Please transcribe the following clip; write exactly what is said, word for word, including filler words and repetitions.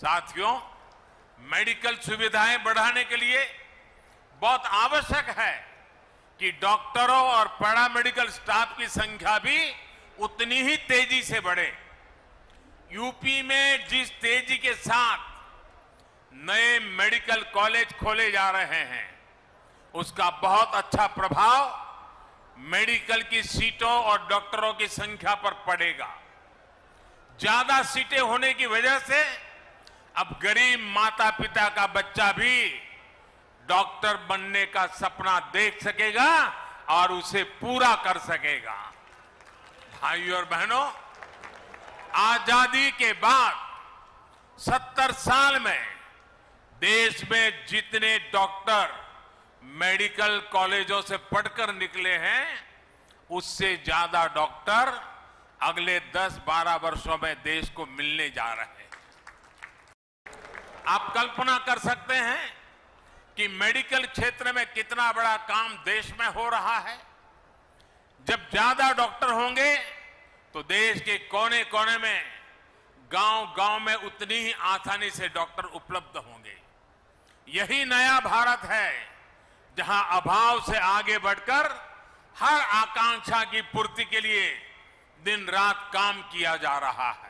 साथियों, मेडिकल सुविधाएं बढ़ाने के लिए बहुत आवश्यक है कि डॉक्टरों और पैरामेडिकल स्टाफ की संख्या भी उतनी ही तेजी से बढ़े। यूपी में जिस तेजी के साथ नए मेडिकल कॉलेज खोले जा रहे हैं, उसका बहुत अच्छा प्रभाव मेडिकल की सीटों और डॉक्टरों की संख्या पर पड़ेगा। ज्यादा सीटें होने की वजह से अब गरीब माता पिता का बच्चा भी डॉक्टर बनने का सपना देख सकेगा और उसे पूरा कर सकेगा। भाइयों और बहनों, आजादी के बाद सत्तर साल में देश में जितने डॉक्टर मेडिकल कॉलेजों से पढ़कर निकले हैं, उससे ज्यादा डॉक्टर अगले दस बारह वर्षों में देश को मिलने जा रहे हैं। आप कल्पना कर सकते हैं कि मेडिकल क्षेत्र में कितना बड़ा काम देश में हो रहा है। जब ज्यादा डॉक्टर होंगे तो देश के कोने कोने में, गांव-गांव में उतनी ही आसानी से डॉक्टर उपलब्ध होंगे। यही नया भारत है, जहां अभाव से आगे बढ़कर हर आकांक्षा की पूर्ति के लिए दिन रात काम किया जा रहा है।